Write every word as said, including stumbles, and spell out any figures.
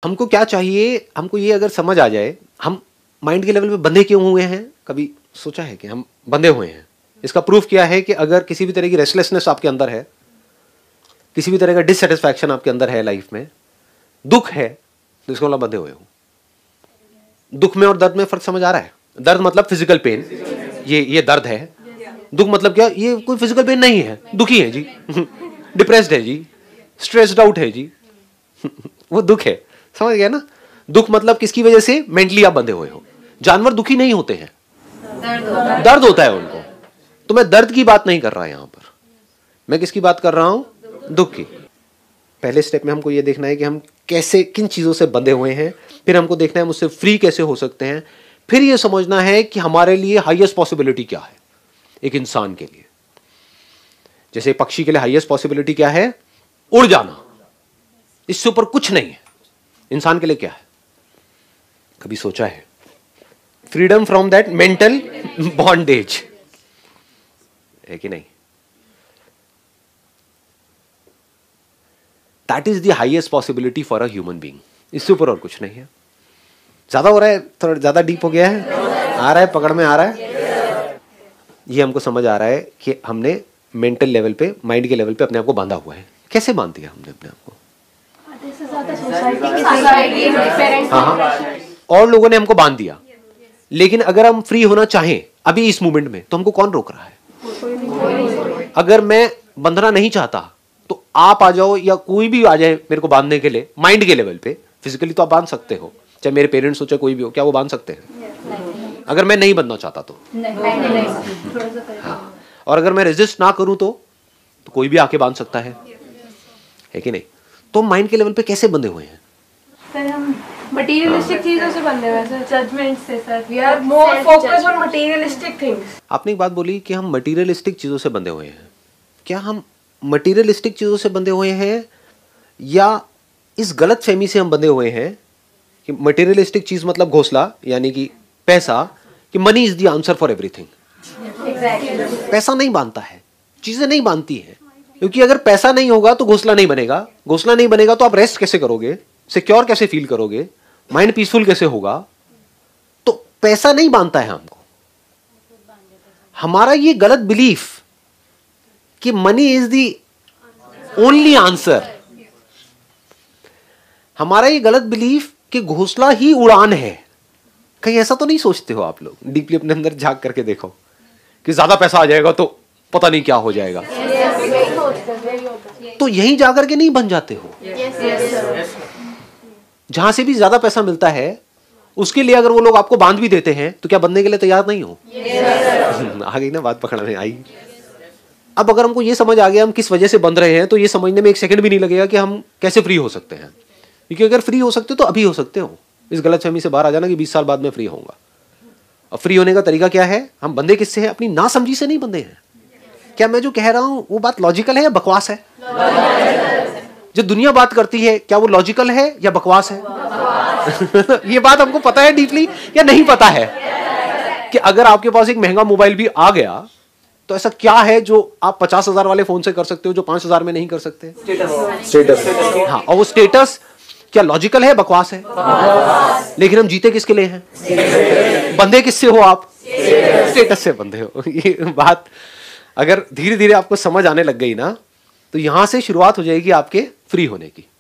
हमको क्या चाहिए, हमको ये अगर समझ आ जाए हम माइंड के लेवल पे बंधे क्यों हुए हैं, कभी सोचा है कि हम बंधे हुए हैं? इसका प्रूफ क्या है कि अगर किसी भी तरह की रेस्टलेसनेस आपके अंदर है, किसी भी तरह का डिससेटिस्फैक्शन आपके अंदर है, लाइफ में दुख है, तो इसको मतलब बंधे हुए हो। दुख में और दर्द में फर्क समझ आ रहा है? दर्द मतलब फिजिकल पेन, ये ये दर्द है। दुख मतलब क्या? ये कोई फिजिकल पेन नहीं है, दुखी है जी, डिप्रेस्ड है जी, स्ट्रेस्ड आउट है जी, वो दुख है। समझ गया ना? दुख मतलब किसकी वजह से? मेंटली आप बंधे हुए हो। जानवर दुखी नहीं होते हैं, दर्द होता है, दर्द होता है उनको। तो मैं दर्द की बात नहीं कर रहा यहां पर, मैं किसकी बात कर रहा हूं? दुख की। पहले स्टेप में हमको ये देखना है कि हम कैसे, किन चीजों से बंधे हुए हैं, फिर हमको देखना है मुझसे फ्री कैसे हो सकते हैं, फिर ये समझना है कि हमारे लिए हाईएस्ट पॉसिबिलिटी क्या है एक इंसान के लिए। जैसे पक्षी के लिए हाईएस्ट पॉसिबिलिटी क्या है? उड़ जाना, इससे ऊपर कुछ नहीं है। इंसान के लिए क्या है? कभी सोचा है? Freedom from that mental bondage, है कि नहीं? That is the highest possibility for a human being. इससे ऊपर और कुछ नहीं है। ज्यादा हो रहा है, थोड़ा ज्यादा डीप हो गया है, आ रहा है, पकड़ में आ रहा है। ये हमको समझ आ रहा है कि हमने मेंटल लेवल पे, माइंड के लेवल पे अपने आप को बांधा हुआ है। कैसे बांध दिया हमने अपने आप को? हाँ हाँ, और लोगों ने हमको बांध दिया। लेकिन अगर हम फ्री होना चाहें अभी इस मोमेंट में, तो हमको कौन रोक रहा है? अगर मैं बंधना नहीं चाहता तो आप आ जाओ, या कोई भी आ जाए मेरे को बांधने के लिए माइंड के लेवल पे। फिजिकली तो आप बांध सकते हो, चाहे मेरे पेरेंट्स हो चाहे कोई भी हो, क्या वो बांध सकते हैं? अगर मैं नहीं बनना चाहता तो हाँ। और अगर मैं रेजिस्ट ना करूं तो तो कोई भी आके बांध सकता है, है कि नहीं? तो माइंड के लेवल पे कैसे बंधे हुए हैं? सर हम मटेरियलिस्टिक चीजों से बंधे हुए हैं सर, जजमेंट से sir. We are more focused on materialistic things. आपने एक बात बोली कि हम मटेरियलिस्टिक चीजों से बंधे हुए हैं। क्या हम मटेरियलिस्टिक चीजों से बंधे हुए हैं, या इस गलत फहमी से हम बंधे हुए हैं कि मटेरियलिस्टिक चीज मतलब घोंसला, यानी कि पैसा, कि money is the answer for everything. पैसा नहीं बांधता है, चीजें नहीं बांधती हैं, क्योंकि अगर पैसा नहीं होगा तो घोंसला नहीं बनेगा, घोंसला नहीं बनेगा तो आप रेस्ट कैसे करोगे, सिक्योर कैसे फील करोगे, माइंड पीसफुल कैसे होगा? तो पैसा नहीं बांधता है हमको। हमारा ये गलत बिलीफ कि money is the only answer, हमारा ये गलत बिलीफ कि घोंसला ही उड़ान है। कहीं ऐसा तो नहीं सोचते हो आप लोग? डीपली अपने अंदर झांक करके देखो कि ज्यादा पैसा आ जाएगा तो पता नहीं क्या हो जाएगा। तो यहीं जाकर के नहीं बन जाते हो? जहां से भी ज्यादा पैसा मिलता है उसके लिए अगर वो लोग आपको बांध भी देते हैं तो क्या बनने के लिए तैयार नहीं हो? आ गई ना बात, पकड़ में आई। अब अगर हमको ये समझ आ गया हम किस वजह से बंध रहे हैं, तो ये समझने में एक सेकंड भी नहीं लगेगा कि हम कैसे फ्री हो सकते हैं। क्योंकि अगर फ्री हो सकते हो तो अभी हो सकते हो। इस गलतफहमी से बाहर आ जाना कि बीस साल बाद में फ्री होऊंगा। अब फ्री होने का तरीका क्या है? हम बंधे किससे हैं? अपनी नासमझी से नहीं बंधे हैं। क्या मैं जो कह रहा हूं वो बात लॉजिकल है या बकवास है? जो दुनिया बात करती है क्या वो लॉजिकल है या बकवास है? ये बात हमको पता है डीपली या नहीं पता है कि अगर आपके पास एक महंगा मोबाइल भी आ गया तो ऐसा क्या है जो आप पचास हजार वाले फोन से कर सकते हो जो पांच हजार में नहीं कर सकते? स्टेटस। हाँ, और वो स्टेटस क्या लॉजिकल है, बकवास है? लेकिन हम जीते किसके लिए हैं? बंधे किससे हो आप? स्टेटस से बंधे हो। ये बात अगर धीरे धीरे आपको समझ आने लग गई ना, तो यहां से शुरुआत हो जाएगी आपके फ्री होने की।